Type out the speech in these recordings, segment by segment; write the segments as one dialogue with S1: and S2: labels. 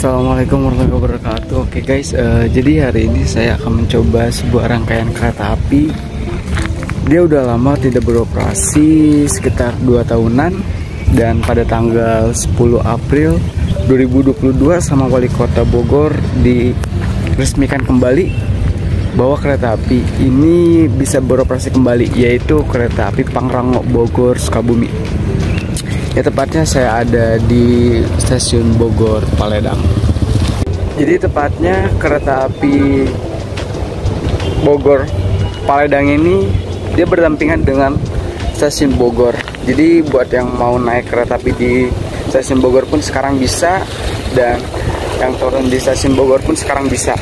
S1: Assalamualaikum warahmatullahi wabarakatuh. Oke guys, jadi hari ini saya akan mencoba sebuah rangkaian kereta api. Dia udah lama tidak beroperasi, sekitar 2 tahunan. Dan pada tanggal 10 April 2022 sama Wali Kota Bogor diresmikan kembali bahwa kereta api ini bisa beroperasi kembali, yaitu kereta api Pangrango Bogor Sukabumi. Ya, tepatnya saya ada di stasiun Bogor Paledang. Jadi tepatnya kereta api Bogor Paledang ini dia berdampingan dengan stasiun Bogor. Jadi buat yang mau naik kereta api di stasiun Bogor pun sekarang bisa, dan yang turun di stasiun Bogor pun sekarang bisa.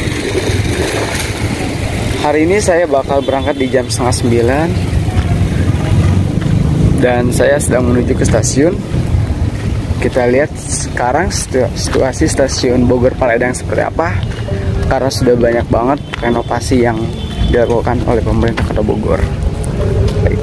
S1: Hari ini saya bakal berangkat di jam 8:30 dan saya sedang menuju ke stasiun. Kita lihat sekarang situasi stasiun Bogor Paledang seperti apa, karena sudah banyak banget renovasi yang dilakukan oleh pemerintah Kota Bogor. Baik.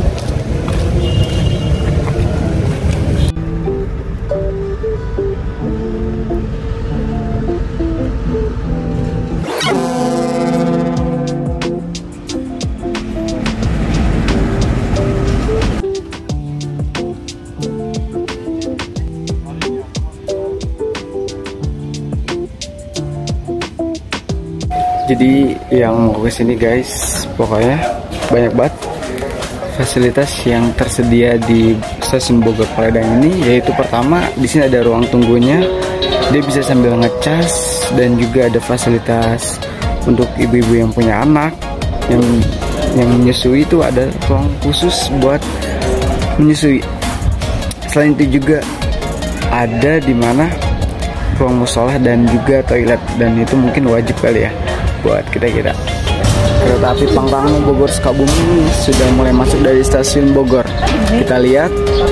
S1: Jadi yang mau ke sini guys, pokoknya banyak banget fasilitas yang tersedia di stasiun Bogor Paledang ini. Yaitu pertama, di sini ada ruang tunggunya, dia bisa sambil ngecas, dan juga ada fasilitas untuk ibu-ibu yang punya anak yang menyusui, itu ada ruang khusus buat menyusui. Selain itu juga ada di mana ruang musola dan juga toilet, dan itu mungkin wajib kali ya buat kita-kita. Kereta api Pangrango Bogor Sukabumi sudah mulai masuk dari stasiun Bogor. Kita lihat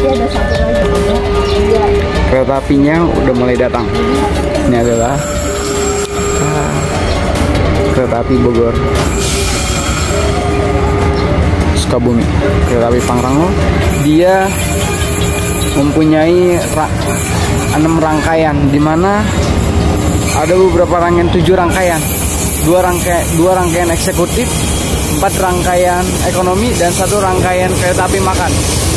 S1: kereta apinya udah mulai datang. Ini adalah kereta api Bogor Sukabumi. Kereta api Pangrango dia mempunyai 6 rangkaian, di mana ada beberapa rangkaian, 7 rangkaian. Dua rangkaian eksekutif, 4 rangkaian ekonomi, dan 1 rangkaian kereta api makan.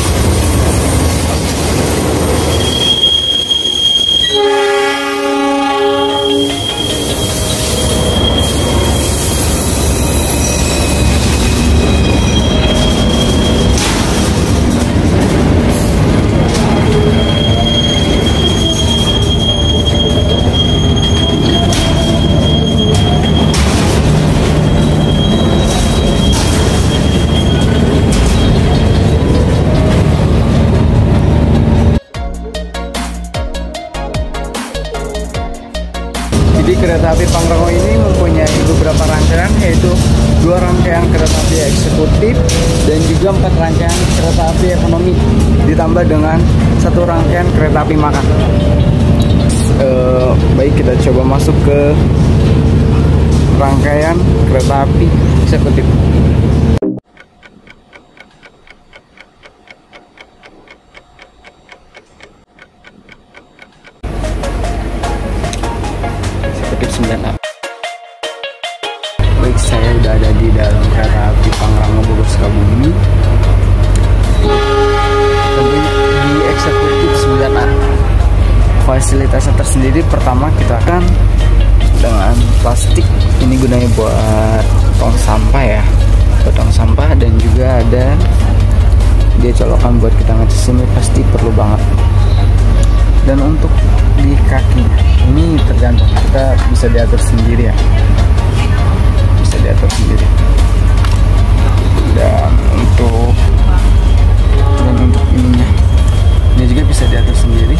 S1: Jadi kereta api Pangrango ini mempunyai beberapa rangkaian, yaitu 2 rangkaian kereta api eksekutif dan juga 4 rangkaian kereta api ekonomi, ditambah dengan 1 rangkaian kereta api makan. Baik, kita coba masuk ke rangkaian kereta api eksekutif. Baik, saya udah ada di dalam kereta api Pangrango Bogor Sukabumi. Di eksekutif 9A. Fasilitasnya tersendiri, pertama kita akan dengan plastik. Ini gunanya buat tong sampah ya, buat tong sampah, dan juga ada dia colokan buat kita ngecas. Ini pasti perlu banget. Dan untuk di kakinya ini tergantung, kita bisa diatur sendiri ya, bisa diatur sendiri. Dan untuk ininya ini juga bisa diatur sendiri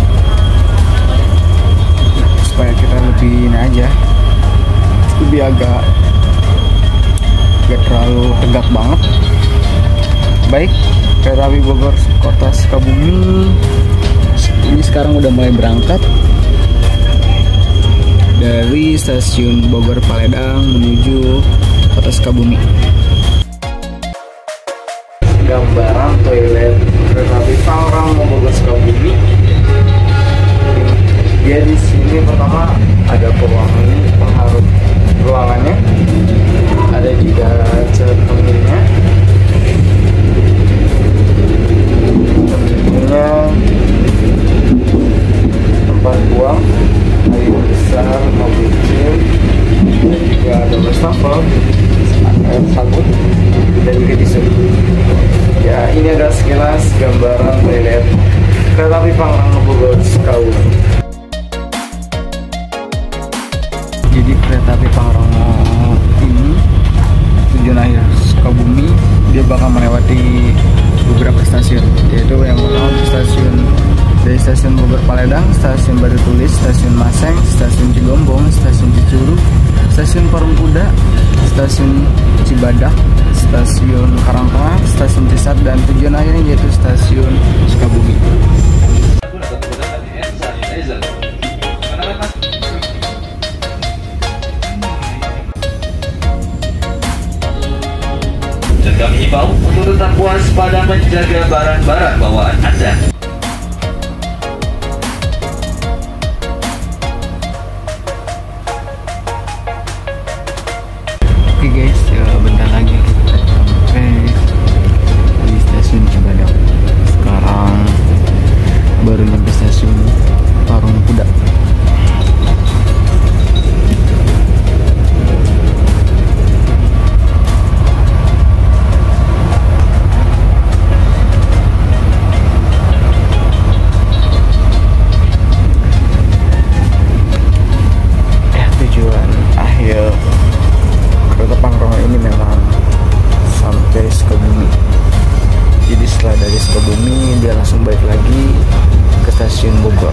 S1: supaya kita lebih ini aja, lebih agak gak terlalu tegak banget. Baik, kereta api Bogor Kota Sukabumi ini sekarang udah mulai berangkat dari stasiun Bogor Paledang menuju Kota Sukabumi. Gambaran toilet kereta api Pangrango Bogor Sukabumi. Dia di sini pertama ada peruangan ini, pengharum ruangannya, ada juga cerminnya, tempat buang air besar, mobil kecil, dan juga ada wastafel, air sabun, dan juga tisu. Ya, ini adalah sekilas gambaran toilet kereta api Pangrango Bogor Sukabumi. Jadi kereta api Pangrango ini tujuan akhir Sukabumi, dia bakal melewati beberapa stasiun, yaitu yang pertama stasiun dari stasiun Bogor Paledang, stasiun Batu Tulis, stasiun Maseng, stasiun Cigombong, stasiun Cicurug, stasiun Parungkuda, stasiun Cibadak, stasiun Karangtengah, stasiun Cisat, dan tujuan akhirnya yaitu stasiun Sukabumi.
S2: Dan kami himbau untuk tetap waspada menjaga barang-barang bawaan Anda.
S1: Oke guys, bentar lagi kita sampai di stasiun Cibadak. Sekarang baru nyampe stasiun Parungkuda. Tujuan akhir kereta Pangrango ini memang sampai Sukabumi. Jadi setelah dari Sukabumi dia langsung balik lagi ke stasiun Bogor.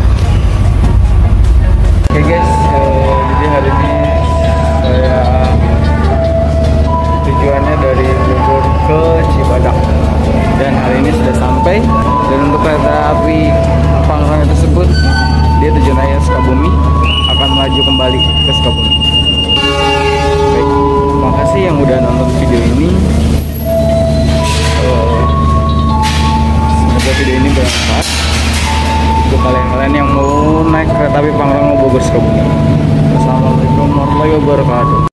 S1: Oke guys, jadi hari ini saya tujuannya dari Bogor ke Cibadak, dan hari ini sudah sampai. Dan untuk kereta api Pangrango tersebut, dia tujuan akhir Sukabumi, akan melaju kembali ke Sukabumi. Baik, terima kasih yang udah nonton video ini. Semoga video ini bermanfaat untuk kalian-kalian yang mau naik kereta api Pangrango Bogor Sukabumi. Wassalamualaikum warahmatullahi wabarakatuh.